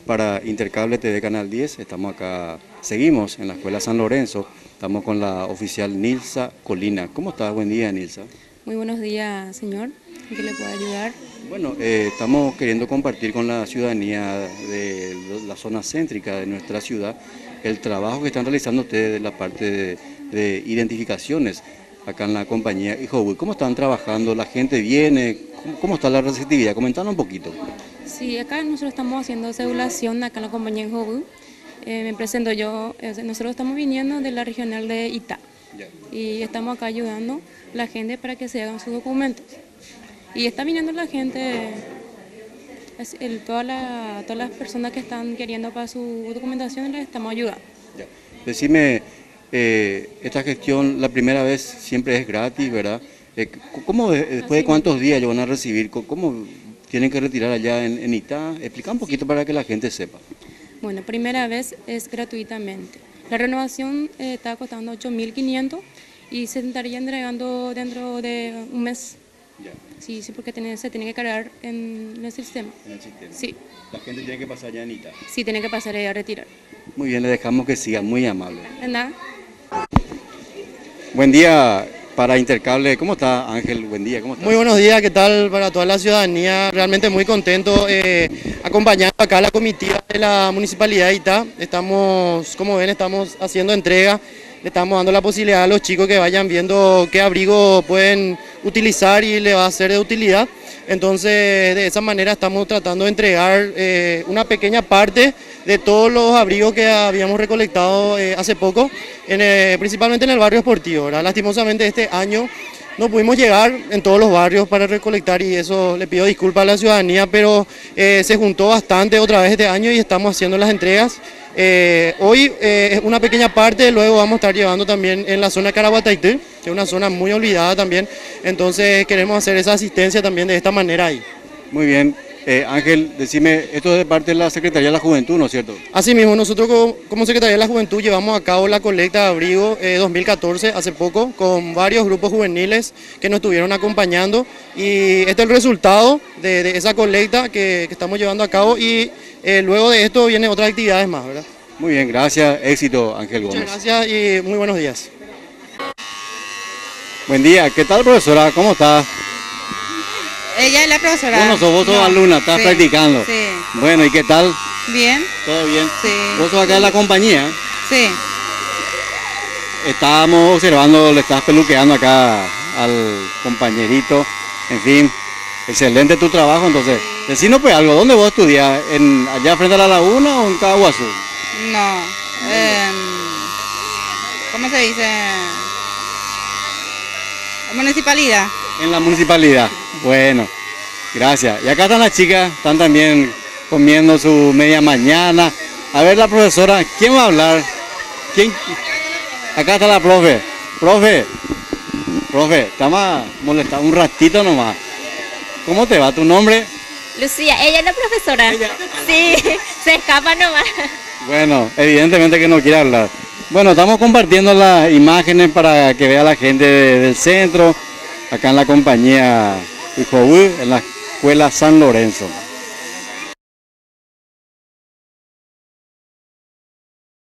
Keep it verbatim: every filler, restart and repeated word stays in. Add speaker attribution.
Speaker 1: para Intercable T V Canal diez. Estamos acá, seguimos en la Escuela San Lorenzo. Estamos con la oficial Nilsa Colina. ¿Cómo estás? Buen día, Nilsa.
Speaker 2: Muy buenos días, señor. ¿En qué le puedo ayudar?
Speaker 1: Bueno, eh, estamos queriendo compartir con la ciudadanía de la zona céntrica de nuestra ciudad el trabajo que están realizando ustedes de la parte de, de identificaciones acá en la compañía Hijobuy. ¿Cómo están trabajando? ¿La gente viene? ¿Cómo, cómo está la receptividad? Comentanos un poquito.
Speaker 2: Sí, acá nosotros estamos haciendo cedulación acá en la compañía Hijobuy. Eh, me presento yo, eh, nosotros estamos viniendo de la regional de Itá. Yeah. Y estamos acá ayudando a la gente para que se hagan sus documentos. Y está viniendo la gente, el, toda la, todas las personas que están queriendo para su documentación les estamos ayudando.
Speaker 1: Yeah. Decime, eh, esta gestión la primera vez siempre es gratis, ¿verdad? Eh, ¿Cómo después Así de cuántos días lo van a recibir? ¿Cómo tienen que retirar allá en, en Itá? Explica un poquito para que la gente sepa.
Speaker 2: Bueno, primera vez es gratuitamente. La renovación eh, está costando ocho mil quinientos y se estaría entregando dentro de un mes. Ya. Sí, sí, porque tiene, se tiene que cargar en el sistema.
Speaker 1: En el sistema.
Speaker 2: Sí.
Speaker 1: La gente tiene que pasar ya en Itá.
Speaker 2: Sí, tiene que pasar a retirar.
Speaker 1: Muy bien, le dejamos que siga, muy amable.
Speaker 2: De nada.
Speaker 1: Buen día para Intercable. ¿Cómo está, Ángel? Buen día, ¿cómo está?
Speaker 3: Muy buenos días, ¿qué tal para toda la ciudadanía? Realmente muy contento eh, acompañando acá a la comitiva de la Municipalidad de Itá. Estamos, como ven, estamos haciendo entrega. Le estamos dando la posibilidad a los chicos que vayan viendo qué abrigo pueden utilizar y le va a ser de utilidad. Entonces, de esa manera estamos tratando de entregar eh, una pequeña parte de todos los abrigos que habíamos recolectado eh, hace poco, en, eh, principalmente en el barrio Esportivo, ¿verdad? Lastimosamente este año no pudimos llegar en todos los barrios para recolectar y eso le pido disculpas a la ciudadanía, pero eh, se juntó bastante otra vez este año y estamos haciendo las entregas. Eh, hoy eh, es una pequeña parte, luego vamos a estar llevando también en la zona de Caraguataytí, que es una zona muy olvidada también, entonces queremos hacer esa asistencia también de esta manera ahí.
Speaker 1: Muy bien. Eh, Ángel, decime, esto es de parte de la Secretaría de la Juventud, ¿no es cierto?
Speaker 3: Así mismo, nosotros como, como Secretaría de la Juventud llevamos a cabo la colecta de abrigo eh, dos mil catorce, hace poco, con varios grupos juveniles que nos estuvieron acompañando y este es el resultado de, de esa colecta que, que estamos llevando a cabo y eh, luego de esto vienen otras actividades más, ¿verdad?
Speaker 1: Muy bien, gracias, éxito, Ángel Gómez.
Speaker 3: Muchas gracias y muy buenos días.
Speaker 1: Buen día, ¿qué tal, profesora? ¿Cómo está?
Speaker 4: Ella es la profesora.
Speaker 1: Bueno, sos vos sos no. alumna, estás sí, practicando.
Speaker 4: Sí.
Speaker 1: Bueno, ¿y qué tal?
Speaker 4: Bien.
Speaker 1: ¿Todo bien?
Speaker 4: Sí.
Speaker 1: ¿Vos sos acá en la compañía?
Speaker 4: Sí.
Speaker 1: Estábamos observando, le estás peluqueando acá al compañerito. En fin, excelente tu trabajo, entonces. Decinos pues algo, ¿dónde vos estudiás? ¿En, allá frente a la laguna o en Caguazú?
Speaker 4: No. Eh, ¿Cómo se dice? Municipalidad.
Speaker 1: En la municipalidad. Bueno, gracias. Y acá están las chicas, están también comiendo su media mañana. A ver la profesora, ¿quién va a hablar? ¿Quién? Acá está la profe. Profe, profe, estamos molestando un ratito nomás. ¿Cómo te va tu nombre?
Speaker 5: Lucía, ella es la profesora. ¿Ella? Sí, se escapa nomás.
Speaker 1: Bueno, evidentemente que no quiere hablar. Bueno, estamos compartiendo las imágenes para que vea la gente del centro, acá en la compañía Hijobuy, en la Escuela San Lorenzo.